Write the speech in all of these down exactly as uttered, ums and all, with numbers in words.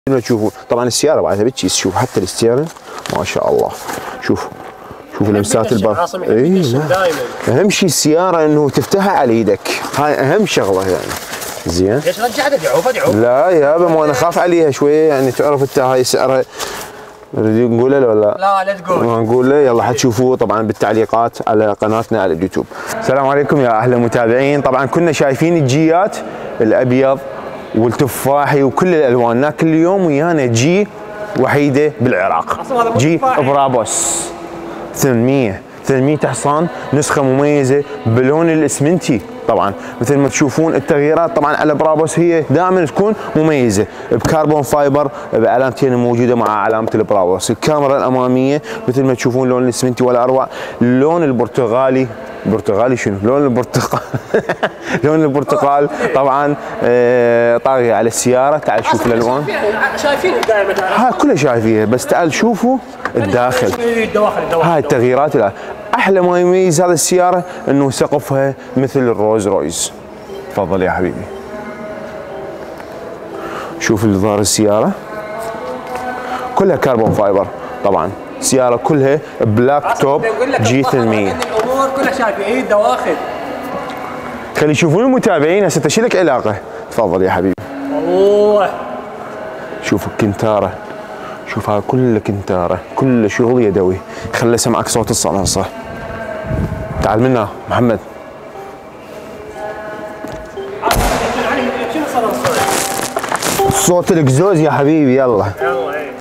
تشوفون طبعا السياره بعدها بتشيس. شوف حتى الستيرن ما شاء الله. شوف شوف لمسات الباب. اي اهم شيء السياره انه تفتحها على ايدك، هاي اهم شغله يعني. زين ليش رجعت ادعوف ادعوف؟ لا يابا مو انا خاف عليها شويه يعني، تعرف انت هاي سعرها. نريد نقول له ولا لا لا تقول. ما نقول له، يلا حتشوفوه طبعا بالتعليقات على قناتنا على اليوتيوب. السلام عليكم يا اهلا المتابعين. طبعا كنا شايفين الجيات الابيض والتفاحي وكل الالوان، لكن اليوم ويانا جي وحيده بالعراق، جي برابوس ثمانمية ثمانمية حصان، نسخه مميزه بلون الاسمنتي. طبعا مثل ما تشوفون التغييرات طبعا على برابوس هي دائما تكون مميزه، بكربون فايبر بعلامتين موجوده مع علامه البرابوس. الكاميرا الاماميه مثل ما تشوفون لون الاسمنتي ولا اروع. اللون البرتغالي، برتغالي شنو؟ لون البرتقال لون البرتقال طبعا آه طاغي على السياره. تعال شوف الالوان، شايفين دائما ها كلها شايفيها، بس تعال شوفوا الداخل. الدواخل الدواخل هاي التغييرات. لا احلى ما يميز هذه السياره انه سقفها مثل الروز رويز. تفضل يا حبيبي. شوف اللي ظهر السياره كلها كربون فايبر. طبعا سياره كلها بلاك توب جي ثمانمية. الامور كلها شايفين اي الدواخل. خلي يشوفون المتابعين هسه ايش لك علاقه. تفضل يا حبيبي. والله شوف الكنتاره، شوف هاي كلها كنتاره، كله شغل يدوي. خلي اسمعك صوت الصلاصه. تعال منا محمد. صوت الاكزوز يا حبيبي. يلا يلا ايه.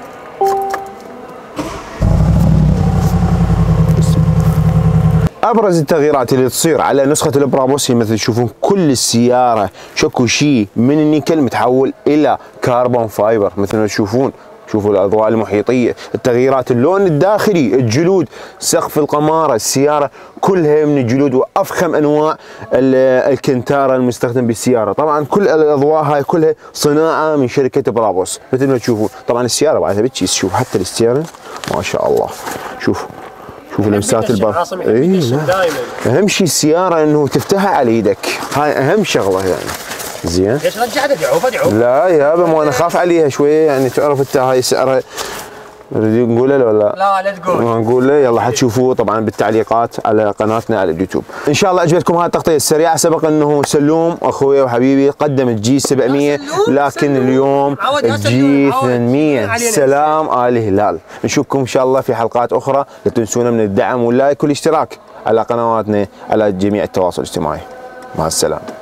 ابرز التغييرات اللي تصير على نسخه البرابوس هي مثل تشوفون كل السياره شكو شيء من النيكل متحول الى كربون فايبر مثل ما تشوفون. شوفوا الاضواء المحيطيه، التغييرات، اللون الداخلي، الجلود، سقف القماره، السياره كلها من الجلود وافخم انواع الكنتاره المستخدم بالسياره. طبعا كل الاضواء هاي كلها صناعه من شركه برابوس مثل ما تشوفون. طبعا السياره بعدها بتشيس. شوف حتى الستيرن ما شاء الله. شوف شوف لمسات الباب. اي اهم شيء السياره انه تفتحها على ايدك، هاي اهم شغله يعني. زين ليش رجعت ادعوف ادعوف؟ لا يابا مو انا خاف عليها شويه يعني، تعرف انت هاي سعرها. نريد نقول له ولا لا لا تقول. ما نقول له، يلا حتشوفوه طبعا بالتعليقات على قناتنا على اليوتيوب. ان شاء الله عجبتكم هاي التغطيه السريعه. سبق انه سلوم اخوي وحبيبي قدم الجي سبعمية، لكن اليوم الجي ثمانمية. سلام ال هلال. نشوفكم ان شاء الله في حلقات اخرى. لا تنسونا من الدعم واللايك والاشتراك على قنواتنا على جميع التواصل الاجتماعي. مع السلامه.